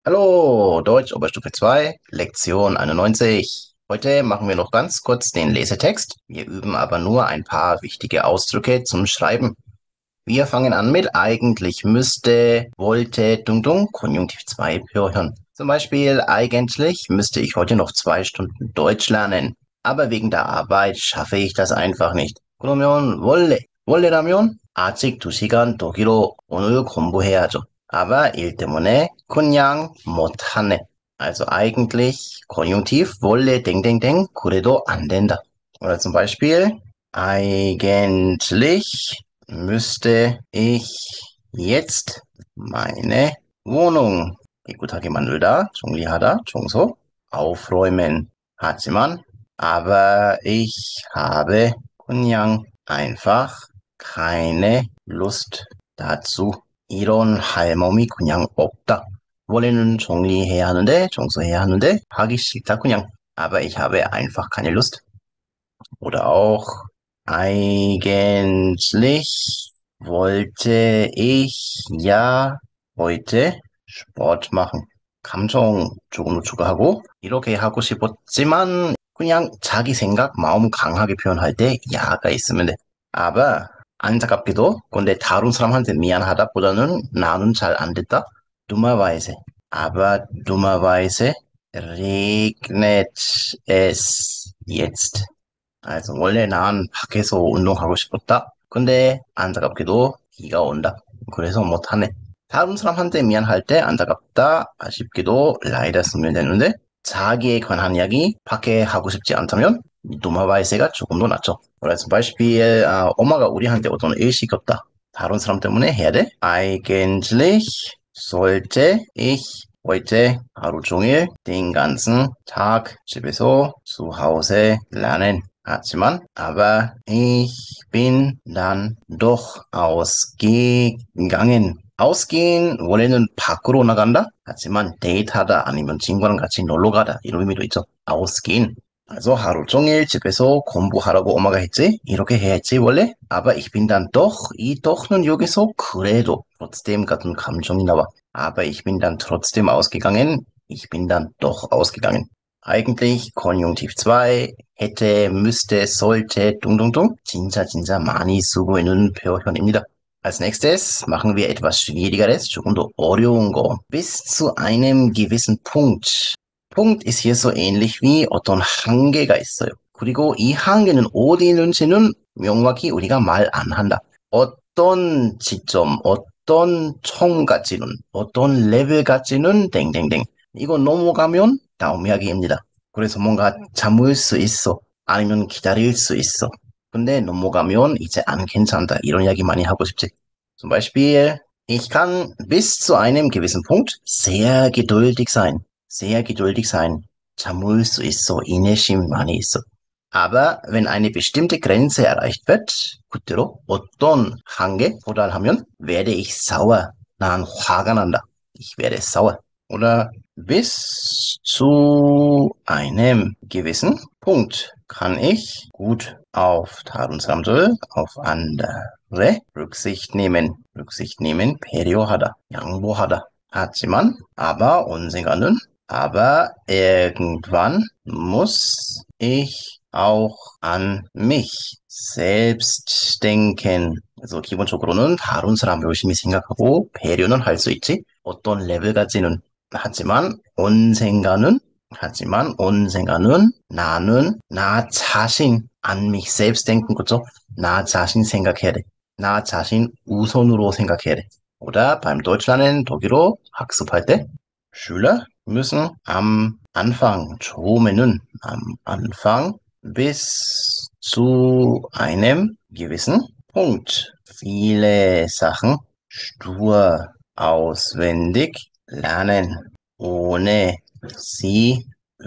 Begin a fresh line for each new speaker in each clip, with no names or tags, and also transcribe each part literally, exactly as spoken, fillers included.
Hallo, Deutsch Oberstufe zwei, Lektion einundneunzig. Heute machen wir noch ganz kurz den Lesetext. Wir üben aber nur ein paar wichtige Ausdrücke zum Schreiben. Wir fangen an mit eigentlich müsste, wollte, dung dung, Konjunktiv zwei 표현. Zum Beispiel, eigentlich müsste ich heute noch zwei Stunden Deutsch lernen. Aber wegen der Arbeit schaffe ich das einfach nicht. 그러면 원래, 원래라면 아직 두 시간 더 길어. 오늘 공부해야죠. Aber 일 때문에 그냥 못하네. Also eigentlich Konjunktiv wollte 댕댕댕 그래도 안 된다. Oder zum Beispiel eigentlich müsste ich jetzt meine Wohnung 깨끗하게 만들다, 정리하다, 청소, aufräumen. 하지만 aber ich habe 그냥 einfach keine Lust dazu. 이런 할 몸이 그냥 없다. 원래는 정리해야 하는데, 청소해야 하는데, 하기 싫다 그냥. Aber ich habe einfach keine Lust. Oder auch, eigentlich wollte ich ja heute Sport machen. 감정 조금 더 추가하고, 이렇게 하고 싶었지만, 그냥 자기 생각, 마음 강하게 표현할 때 야가 있으면 돼. Aber 안타깝게도 근데 다른 사람한테 미안하다보다는 나는 잘 안 됐다. dummerweise. Aber dummerweise regnet es jetzt. Also 원래 난 밖에서 운동하고 싶었다. 근데 안타깝게도 비가 온다. 그래서 못하네. 다른 사람한테 미안할 때 안타깝다, 아쉽게도 라이다 쓰면 되는데 자기에 관한 이야기 밖에 하고 싶지 않다면 dummerweise가 조금 더 낫죠. 그래서 Beispiel, 아, 엄마가 우리한테 어떤 일 시켰다. 다른 사람 때문에 해야 돼. Eigentlich sollte ich heute 하루 종일 den ganzen Tag 집에서 zu Hause lernen. 하지만 aber ich bin dann doch ausgegangen. ausgehen 원래는 밖으로 나간다. 하지만 데이트하다 아니면 친구랑 같이 놀러 가다 이런 의미도 있죠. ausgehen. Also 하루 종일 집에서 공부하라고 엄마가 했지? 이렇게 해야지 원래? aber ich bin dann doch, 이 doch는 여기서 그래도 trotzdem 같은 감정이 나와. aber ich bin dann trotzdem ausgegangen. ich bin dann doch ausgegangen. eigentlich Konjunktiv zwei, hätte, müsste, sollte, 둥둥둥 진짜 진짜 많이 쓰고 있는 표현입니다. Als nächstes machen wir etwas Schwierigeres, 조금 더 어려운 거. bis zu einem gewissen Punkt. Punkt ist hier so ähnlich wie 어떤 한계가 있어요. 그리고 이 한계는 어디 있는지는 명확히 우리가 말 안 한다. 어떤 지점, 어떤 첨까지는, 어떤 레벨까지는 땡땡땡. 이거 넘어가면 다음 이야기입니다. 그래서 뭔가 참을 수 있어. 아니면 기다릴 수 있어. 근데 넘어가면 이제 안 괜찮다. 이런 이야기 많이 하고 싶지. Zum Beispiel, ich kann bis zu einem gewissen Punkt sehr geduldig sein. sehr geduldig sein. 참을 수 있어. 인내심 많이 있어. Aber wenn eine bestimmte Grenze erreicht wird, 그대로 어떤 한계 도달하면 werde ich sauer. 난 화가 난다. Ich werde sauer. Oder bis zu einem gewissen Punkt kann ich gut auf 다른 사람들, auf andere Rücksicht nehmen. Rücksicht nehmen, 배려하다, 양보하다. 하지만, aber 언젠가는, aber irgendwann muss ich auch an mich selbst denken. 그래서 기본적으로는 다른 사람 열심히 생각하고 배려는 할 수 있지. 어떤 레벨까지는. 하지만 언젠가는 하지만 언젠가는 나는 나 자신 an mich selbst denken 거죠. 나 자신 생각해야 돼. 나 자신 우선으로 생각해야 돼. Oder beim Deutschlernen 독일어 학습할 때 Schüler müssen am Anfang 처음에는 am Anfang bis zu einem gewissen Punkt viele Sachen stur auswendig lernen, ohne sie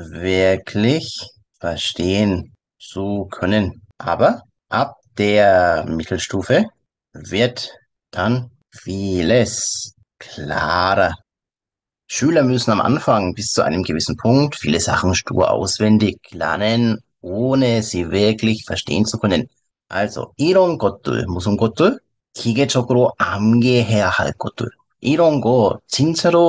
wirklich verstehen zu können. Aber ab der Mittelstufe wird dann vieles klarer. Schüler müssen am Anfang bis zu einem gewissen Punkt viele Sachen stur auswendig lernen, ohne sie wirklich verstehen zu können. Also 이런 것들, 무슨 것들? 기계적으로 암기해야 할 것들. 이런 거 진짜로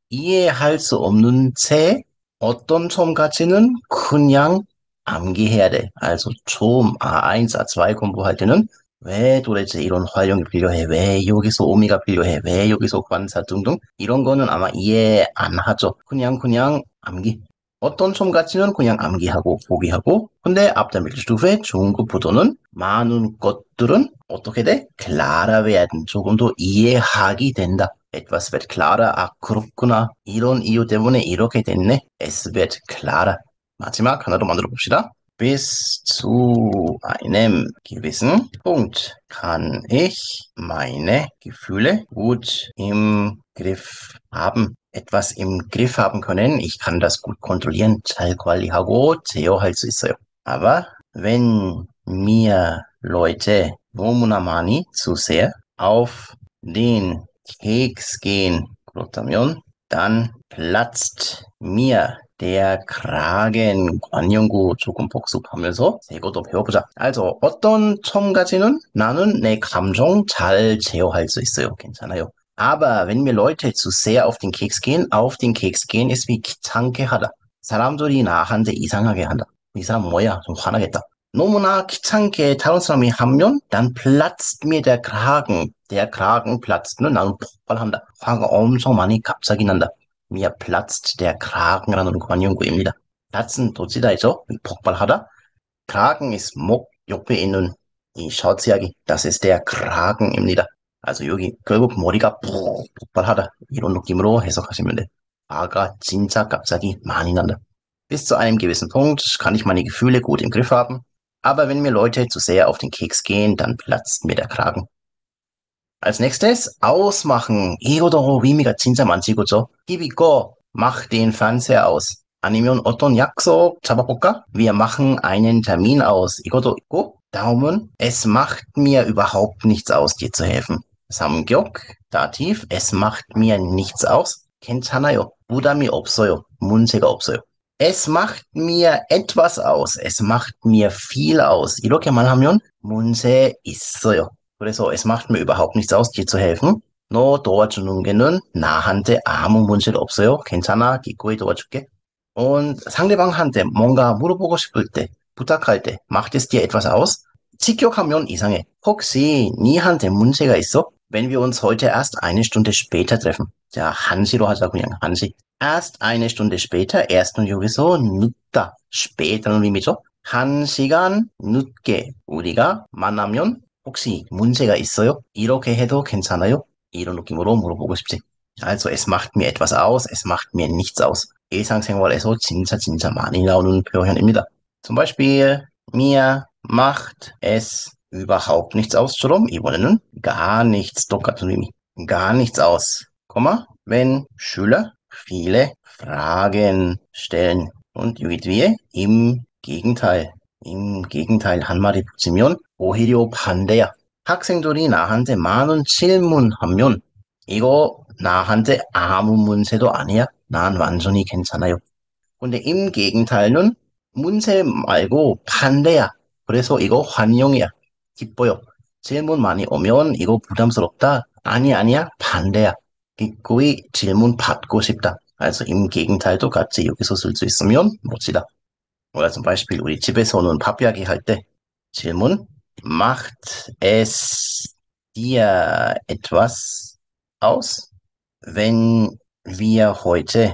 이해할 수 없는 채 어떤 첨가치는 그냥 암기해야 돼. Also 좀 에ins, 에이 공부할 때는 왜 도대체 이런 활용이 필요해? 왜 여기서 의미가 필요해? 왜 여기서 관사 등등 이런 거는 아마 이해 안 하죠. 그냥 그냥 암기. 어떤 첨가치는 그냥 암기하고 포기하고 근데 ab der Mittelstufe 중급부터는 많은 것들은 어떻게 돼? klarer werden. 조금 더 이해하게 된다. Etwas wird klarer. 아, 그렇구나. 이런 이유 때문에 이렇게 됐네. Es wird klarer. 마지막 하나로 만들어 봅시다. Bis zu einem gewissen Punkt kann ich meine Gefühle gut im Griff haben. Etwas im Griff haben können. Ich kann das gut kontrollieren. 잘 관리하고 제어할 수 있어요. Aber wenn mir Leute 너무나 많이 zu sehr auf den Keks gehen, 그렇다면 dann platzt mir der Kragen. 관용구 조금 복습하면서 이것도 배워보자. Also 어떤 첨가지는 나는 내 감정 잘 제어할 수 있어요. 괜찮아요. Aber wenn mir Leute zu sehr auf den Keks gehen, auf den Keks gehen ist wie 귀찮게 하다. 사람들이 나한테 이상하게 한다. 이 사람 뭐야? 좀 화나겠다. 너무나 귀찮게 다른 사람이 하면 dann platzt mir der Kragen. Der Kragen platzt는 나는 폭발한다. 화가 엄청 많이 갑자기 난다. mir platzt der Kragen이라는 관용구입니다. platz은 도지다이죠? 폭발하다. Kragen ist 목 옆에 있는 이 셔츠 이야기. Das ist der Kragen입니다. also 여기 결국 머리가 푹 폭발하다. 이런 느낌으로 해석하시면 돼. 화가 진짜 갑자기 많이 난다. Bis zu einem gewissen Punkt kann ich meine Gefühle gut im Griff haben. Aber wenn mir Leute zu sehr auf den Keks gehen, dann platzt mir der Kragen. Als nächstes ausmachen. 이거도 의미가 진짜 많지, 그죠? TV 꺼. Mach den Fernseher aus. 아니면 어떤 약속 잡아볼까? Wir machen einen Termin aus. 이것도 있고 다음은 es macht mir überhaupt nichts aus, dir zu helfen. 삼격, Dativ, es macht mir nichts aus. 괜찮아요. 부담이 없어요. 문제가 없어요. Es macht mir etwas aus. Es macht mir viel aus. 이렇게만 하면 문제 있어요. 그래서 es macht mir überhaupt nichts aus, dir zu helfen. 너 도와주는 게는 나한테 아무 문제도 없어요. 괜찮아. 기꺼이 도와줄게. Und 상대방한테 뭔가 물어보고 싶을 때, 부탁할 때, macht es dir etwas aus? 직격하면 이상해. 혹시 니한테 문제가 있어? Wenn wir uns heute erst eine Stunde später treffen. 자, 한시로 하자, 그냥 한시. Erst eine Stunde später, erst은 여기서 늦다, später는 의미죠. 한 시간 늦게 우리가 만나면 혹시 문제가 있어요? 이렇게 해도 괜찮아요? 이런 느낌으로 물어보고 싶지. Also, es macht mir etwas aus, es macht mir nichts aus. 일상생활에서 진짜 진짜 많이 나오는 표현입니다. zum Beispiel, mir macht es überhaupt nichts aus처럼 이번에는 gar nichts 똑같은 의미. gar nichts aus, wenn Schüler viele Fragen stellen. und 여기 뒤에 im Gegenteil, im Gegenteil 한 마디 붙이면 오히려 반대야. 학생들이 나한테 많은 질문하면 이거 나한테 아무 문제도 아니야. 난 완전히 괜찮아요. 근데 im Gegenteil는 문제 말고 반대야. 그래서 이거 환영이야. 기뻐요. 질문 많이 오면 이거 부담스럽다. 아니 아니야. 반대야. 기꺼이 질문 받고 싶다. also im Gegenteil도 같이 여기서 쓸 수 있으면 멋지다. oder zum Beispiel 우리 집에서는 밥 이야기 할 때 질문 macht es dir etwas aus, wenn wir heute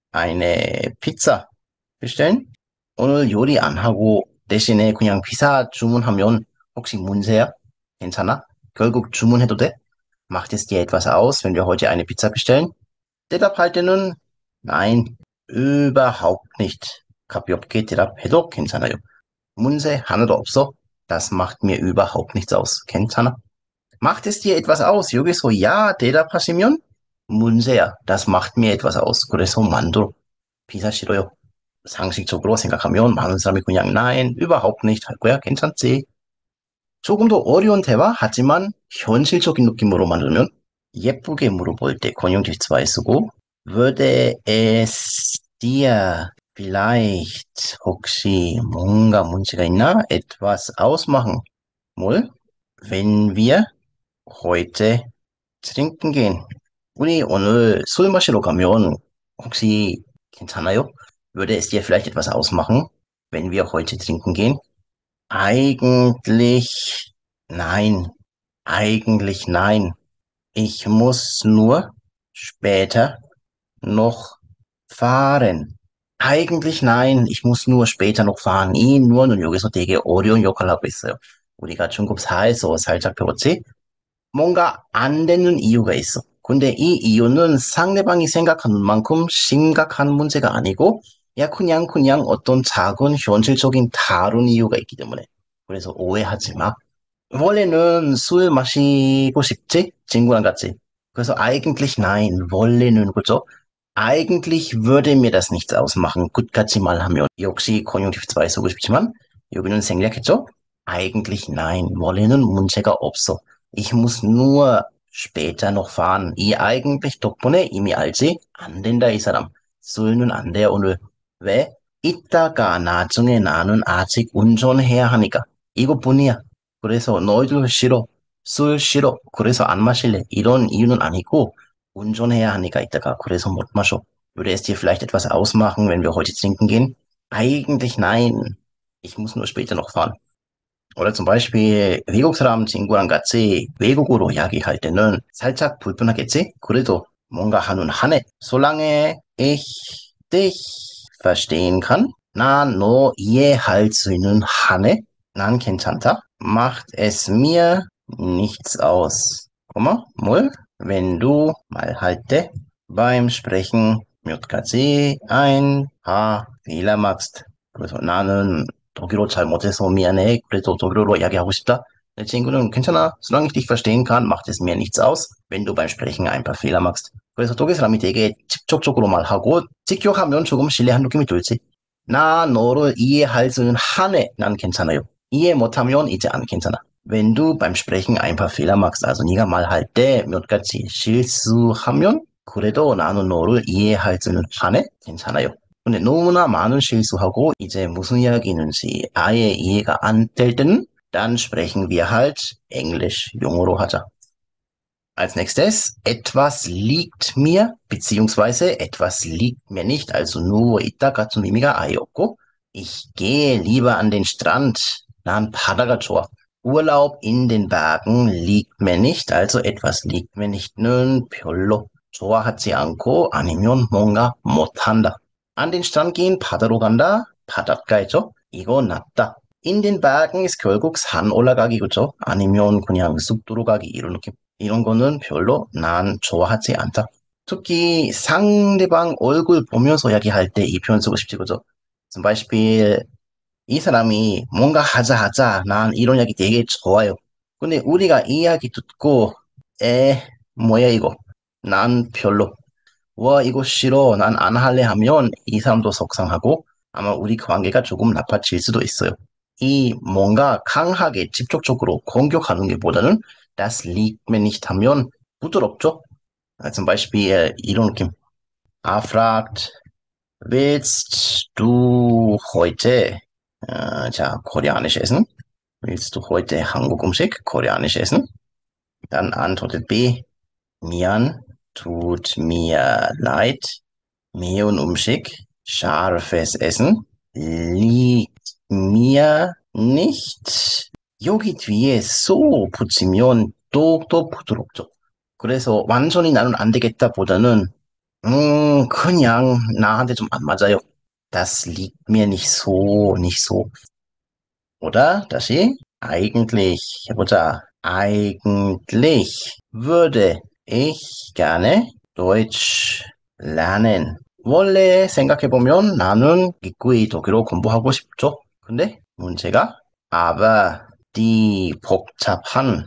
eine Pizza bestellen? 오늘 요리 안 하고 대신에 그냥 피자 주문하면 혹시 문제야? 괜찮아? 결국 주문해도 돼? Macht es dir etwas aus, wenn wir heute eine Pizza bestellen? 대답할 때는 nein, überhaupt nicht. 가볍게 대답해도 괜찮아요. 문제 하나도 없어? Das macht mir überhaupt nichts aus. 괜찮아? Macht es dir etwas aus? 여기서 야 대답하시면 문제야. Das macht mir etwas aus. 그래서 만두 피자 싫어요. 상식적으로 생각하면 많은 사람이 그냥 nein, überhaupt nicht 할 거야. 괜찮지? 조금 더 어려운 대화 하지만 현실적인 느낌으로 만들면 예쁘게 물어볼 때 Konjunktiv zwei 쓰고 würde es dir vielleicht 혹시 뭔가 문제가 있나? etwas ausmachen. 뭘? wenn wir heute trinken gehen. 우리 오늘 술 마시러 가면 혹시 괜찮아요? Würde es dir vielleicht etwas ausmachen, wenn wir heute trinken gehen? Eigentlich nein. Eigentlich nein. Ich muss nur später noch fahren. eigentlich nein. Ich muss nur später noch fahren. 이 nu는 여기서 되게 어려운 역할을 하고 있어요. 우리가 중급 사에서 살짝 배웠지? 뭔가 안 되는 이유가 있어. 근데 이 이유는 상대방이 생각하는 만큼 심각한 문제가 아니고, 야, 그냥, 그냥 어떤 작은 현실적인 다른 이유가 있기 때문에. 그래서 오해하지 마. 원래는 술 마시고 싶지? 친구랑 같이. 그래서 eigentlich nein, 원래는, 그죠? Eigentlich würde mir das nichts ausmachen. 끝까지 말하면 역시 conjunctive zwei 쓰고 싶지만 여기는 생략했죠? Eigentlich nein. 원래는 문제가 없어. Ich muss nur später noch fahren. 이 eigentlich 덕분에 이미 알지? 안 된다, 이 사람. 술은 안 돼요, 오늘. 왜? 이따가 나중에 나는 아직 운전해야 하니까. 이것뿐이야. 그래서 너희들 싫어. 술 싫어. 그래서 안 마실래. 이런 이유는 아니고 운전해야 하니까 이따가. 그래서 못 마셔. Würde es dir vielleicht etwas ausmachen, wenn wir heute trinken gehen? Eigentlich nein. Ich muss nur später noch fahren. oder zum Beispiel 외국 사람 친구랑 같이 외국어로 이야기할 때는 살짝 불편하겠지? 그래도 뭔가 하는 한해. Solange ich dich verstehen kann, 나 너 이해할 수 있는 한해, 난 괜찮다. Macht es mir nichts aus. Guck 뭘? Wenn du 말할 때 beim Sprechen 몇 가지 ein paar Fehler machst. 그래서 나는 독일어 잘 못해서 미안해. 그래도 독일어로 이야기하고 싶다. 내 친구는 괜찮아. Solange ich dich verstehen kann, macht es mir nichts aus, wenn du beim Sprechen ein paar Fehler machst. 그래서 독일 사람이 되게 직접적으로 말하고 직역하면 조금 신뢰한 느낌이 들지. 나 너를 이해할 수 있는 한에 난 괜찮아요. 이해 못하면 이제 안 괜찮아. Wenn du beim Sprechen ein paar Fehler machst, also 네가 말할 때 몇 가지 실수하면 그래도 나는 너를 이해할 수 있는 한에 괜찮아요. 근데 너무나 많은 실수하고 이제 무슨 이야기인지 아예 이해가 안 될 때는 dann sprechen wir halt Englisch, 영어로 하자. Als nächstes, etwas liegt mir, beziehungsweise etwas liegt mir nicht, also 누워 있다 같은 의미가 아예 없고, ich gehe lieber an den Strand, 난 바다가 좋아. Urlaub in den Bergen liegt mir nicht, also etwas liegt mir nicht는 별로 좋아하지 않고 아니면 뭔가 못한다. An den Strand gehen, 바다로 간다, 바닷가이죠? 이거 낫다. In den Bergen ist 결국 산 올라가기, 그죠? 아니면 그냥 숲도로 가기, 이런 느낌. 이런 거는 별로 난 좋아하지 않다. 특히 상대방 얼굴 보면서 이야기할 때 이 표현 쓰고 싶지, 그죠? Zum Beispiel, 이 사람이 뭔가 하자 하자, 난 이런 이야기 되게 좋아요. 근데 우리가 이 이야기 듣고, 에, 뭐야 이거? 난 별로. 와, 이거 싫어. 난 안 할래 하면 이 사람도 속상하고 아마 우리 관계가 조금 나빠질 수도 있어요. 이 뭔가 강하게 직접적으로 공격하는 게 보다는 das liegt mir nicht 하면 부드럽죠? 아, zum Beispiel 이런 느낌. A fragt, willst du heute, äh, 자, koreanisch essen? Willst du heute 한국 음식, koreanisch essen? Dann antwortet B, 미안, tut mir leid, 매운 음식, scharfes Essen, liegt mir nicht. 여기 뒤에 so 붙이면 또, 또 부드럽죠. 그래서 완전히 나는 안 되겠다 보다는, 음, 그냥 나한테 좀 안 맞아요. Das liegt mir nicht so, nicht so. Oder, 다시, eigentlich, 해보자. Eigentlich würde ich gerne Deutsch lernen. 원래 생각해보면 나는 기꺼이 독일어 공부하고 싶죠. 근데 문제가 aber die 복잡한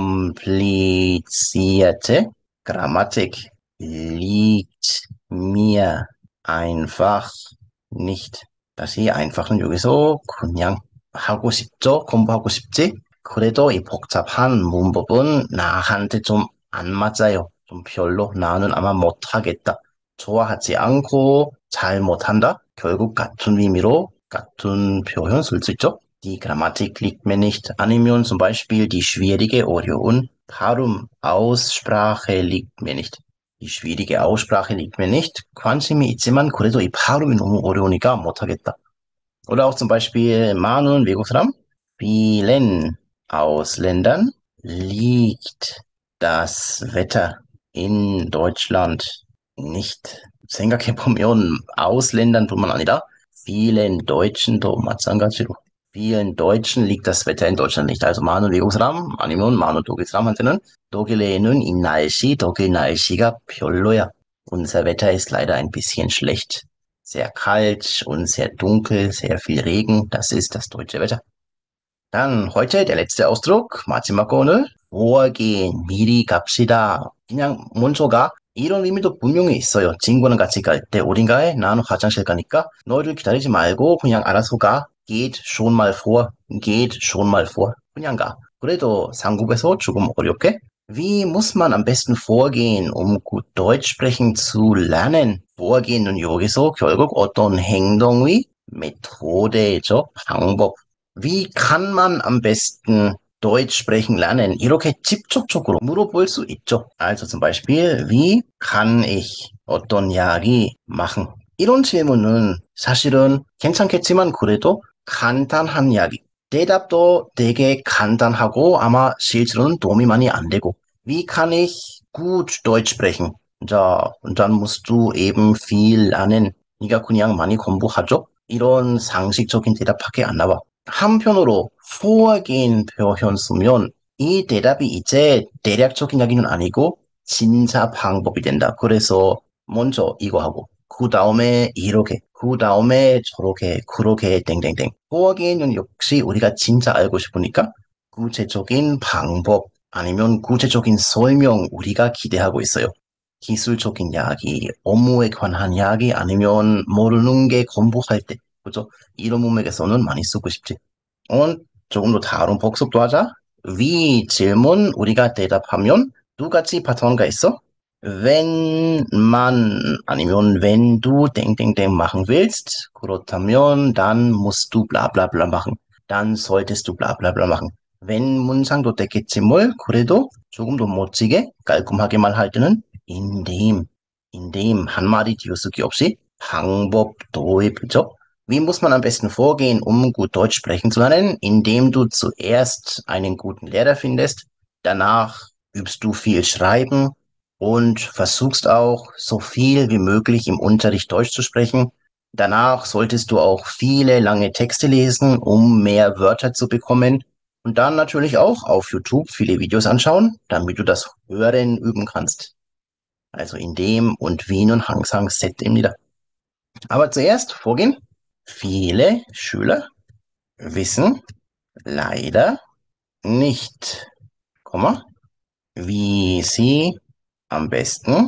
komplizierte Grammatik liegt mir einfach nicht. 다시 einfach은 여기서 그냥 하고 싶죠? 공부하고 싶지? 그래도 이 복잡한 문법은 나한테 좀 안 맞아요. 좀 별로. 나는 아마 못하겠다. 좋아하지 않고 잘 못한다? 결국 같은 의미로 같은 표현 쓸 수 있죠? Die Grammatik liegt mir nicht. 아니면 zum Beispiel die schwierige, 어려운 발음, Aussprache liegt mir nicht. 이 schwierige Aussprache liegt mir nicht. 관심이 있지만 그래도 이 발음이 너무 어려우니까 못하겠다. Oder auch zum Beispiel 많은 외국 사람. Vielen Ausländern liegt das Wetter in Deutschland nicht. 생각해보면 Ausländern뿐만 아니라 vielen Deutschen도 마찬가지로 vielen Deutschen liegt das Wetter in Deutschland nicht. Also 많은 외국 사람 아니면 많은 독일 사람한테는 독일에는 이 날씨, 독일 날씨가 별로야. Unser Wetter ist leider ein bisschen schlecht. Sehr kalt und sehr dunkel, sehr viel Regen. Das ist das deutsche Wetter. Dann heute der letzte Ausdruck, 마지막 거 오늘. vorgehen, 미리 갑시다. 그냥 먼저 가. 이런 의미도 분명히 있어요. 친구랑 같이 갈 때 어딘가에 나는 화장실 가니까 너희들 기다리지 말고 그냥 알아서 가. geht schon mal vor. geht schon mal vor. 그냥 가. 그래도 한국에서 조금 어렵게? Wie muss man am besten vorgehen, um gut Deutsch sprechen zu lernen? vorgehen은 여기서 결국 어떤 행동의 Methode죠. 방법. Wie kann man am besten Deutsch sprechen lernen? 이렇게 직접적으로 물어볼 수 있죠. Also zum Beispiel, wie kann ich 어떤 이야기 machen? 이런 질문은 사실은 괜찮겠지만 그래도 간단한 이야기. 대답도 되게 간단하고 아마 실제로는 도움이 많이 안 되고. Wie kann ich gut Deutsch sprechen? 자, dann musst du eben viel lernen. 네가 그냥 많이 공부하죠? 이런 상식적인 대답밖에 안 나와. 한편으로 vorgehen 표현 쓰면 이 대답이 이제 대략적인 이야기는 아니고 진짜 방법이 된다. 그래서 먼저 이거 하고 그 다음에 이렇게 그 다음에 저렇게 그렇게 땡땡땡. vorgehen은 역시 우리가 진짜 알고 싶으니까 구체적인 방법 아니면 구체적인 설명 우리가 기대하고 있어요. 기술적인 이야기, 업무에 관한 이야기 아니면 모르는 게 공부할 때 그죠? 이런 문맥에서는 많이 쓰고 싶지. 어, 조금 더 다른 복습도 하자. 위 질문 우리가 대답하면 두 가지 패턴가 있어. Wenn man 아니면 wenn du 땡땡땡 machen willst, 그렇다면 dann musst du bla bla bla machen. dann solltest du bla bla bla machen. wenn 문장도 됐겠지 뭘 그래도 조금 더 멋지게 깔끔하게 말할 때는 indem, indem 한마디 뒤어쓰기 없이 방법 도입죠. Wie muss man am besten vorgehen, um gut Deutsch sprechen zu lernen? Indem du zuerst einen guten Lehrer findest, danach übst du viel Schreiben und versuchst auch so viel wie möglich im Unterricht Deutsch zu sprechen. Danach solltest du auch viele lange Texte lesen, um mehr Wörter zu bekommen. Und dann natürlich auch auf YouTube viele Videos anschauen, damit du das Hören üben kannst. Also in dem und Wien und Hangsang Set im Nieder. Aber zuerst vorgehen. Viele Schüler wissen leider nicht, Komma, wie sie am besten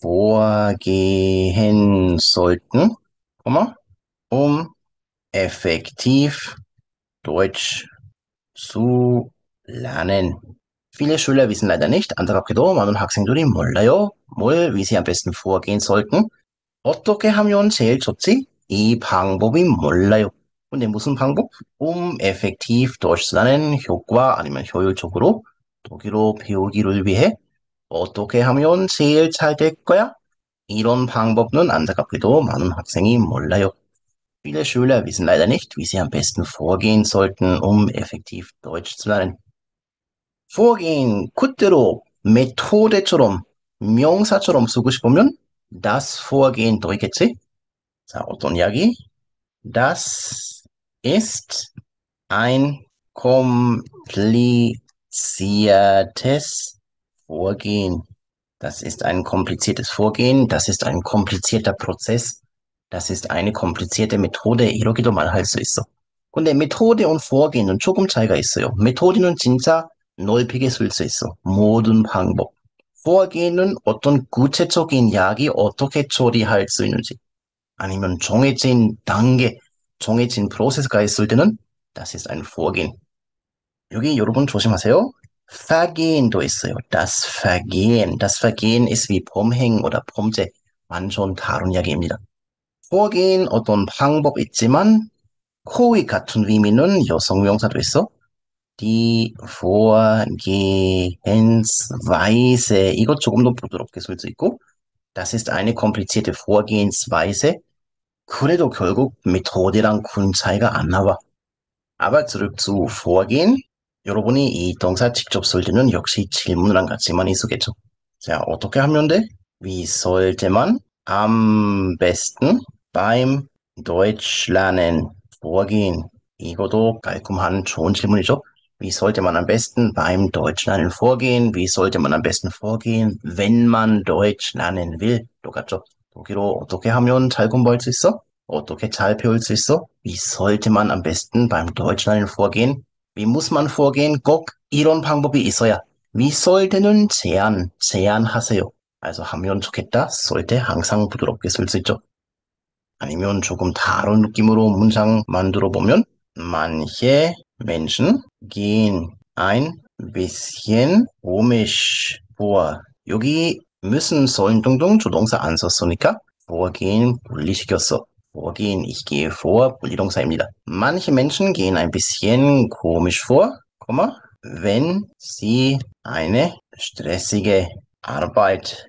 vorgehen sollten, Komma, um effektiv Deutsch zu lernen. Viele Schüler wissen leider nicht, 안타깝게도 많은 학생들이 몰라요. 뭘, wie sie am besten vorgehen sollten. 어떻게 하면 제일 좋지? 이 방법이 몰라요. 근데 무슨 방법? um effektiv Deutsch zu lernen, 효과 아니면 효율적으로 독일어 배우기를 위해 어떻게 하면 제일 잘 될 거야? 이런 방법은 안타깝게도 많은 학생이 몰라요. Viele Schüler wissen leider nicht, wie sie am besten vorgehen sollten, um effektiv Deutsch zu lernen. vorgehen, 그대로 메토데처럼 명사처럼 쓰고 싶으면 das Vorgehen 더 있겠지? 자, 어떤 이야기? Das ist ein kompliziertes Vorgehen. Das ist ein kompliziertes Vorgehen. Das ist ein komplizierter Prozess. Das ist eine komplizierte Methode. 이러기도 말할 수 있어. 근데 메토데 und Vorgehen은 조금 차이가 있어요. 메토데는 진짜 넓게 쓸 수 있어. 모든 방법. Vorgehen은 어떤 구체적인 이야기 어떻게 처리할 수 있는지. 아니면 정해진 단계, 정해진 프로세스가 있을 때는 das ist ein Vorgehen. 여기 여러분 조심하세요. Vergehen도 있어요. Das Vergehen. Das Vergehen ist wie 범행 oder 범죄. 완전 다른 이야기입니다. Vorgehen 어떤 방법 있지만 거의 같은 의미는 여성 명사도 있어. Die Vorgehensweise. 이것 조금 더 부드럽게 쓸 수 있고 Das ist eine komplizierte Vorgehensweise. 그래도 결국 메소드랑 군 차이가 안 나와. Aber zurück zu Vorgehen. 여러분이 이 동사 직접 쓸 때는 역시 질문이랑 같이만 있었겠죠. 자, 어떻게 하면 돼? Wie sollte man am besten beim Deutschlernen vorgehen? 이것도 깔끔한 좋은 질문이죠. Wie sollte man am besten beim Deutschlernen vorgehen? Wie sollte man am besten vorgehen, wenn man Deutsch lernen will? 똑같죠? 독일어 어떻게 하면 잘 공부할 수 있어? 어떻게 잘 배울 수 있어? Wie sollte man am besten beim Deutschlernen vorgehen? Wie muss man vorgehen? 꼭 이런 방법이 있어야. Wie sollte는 제한, 제한하세요. Also 하면 좋겠다. sollte 항상 부드럽게 쓸 수 있죠. 아니면 조금 다른 느낌으로 문장 만들어 보면 manche Menschen gehen ein bisschen komisch vor. 여기 müssen, sollen 등등 조동사 안 썼으니까 vorgehen 분리시켰어. vorgehen, ich gehe vor, 분리동사입니다. Manche Menschen gehen ein bisschen komisch vor, wenn sie eine stressige Arbeit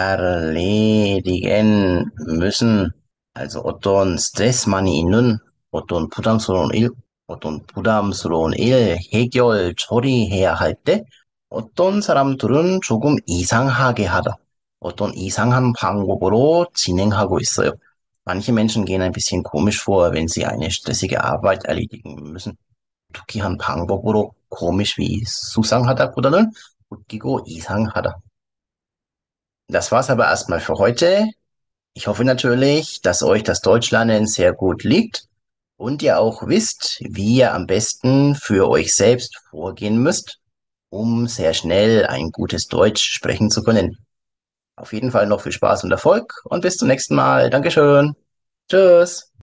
erledigen müssen. Also 어떤 스트레스 많이 있는 어떤 부담스러운 일, 어떤 부담스러운 일 해결 처리해야 할 때 어떤 사람들은 조금 이상하게 하다. 어떤 이상한 방법으로 진행하고 있어요. Manche Menschen gehen ein bisschen komisch vor, wenn sie eine stressige Arbeit erledigen müssen. 특이한 방법으로 komisch wie 수상하다보다는 웃기고 이상하다. Das war's aber erstmal für heute. Ich hoffe natürlich, dass euch das Deutschlernen sehr gut liegt und ihr auch wisst, wie ihr am besten für euch selbst vorgehen müsst, um sehr schnell ein gutes Deutsch sprechen zu können. Auf jeden Fall noch viel Spaß und Erfolg und bis zum nächsten Mal. Dankeschön. Tschüss.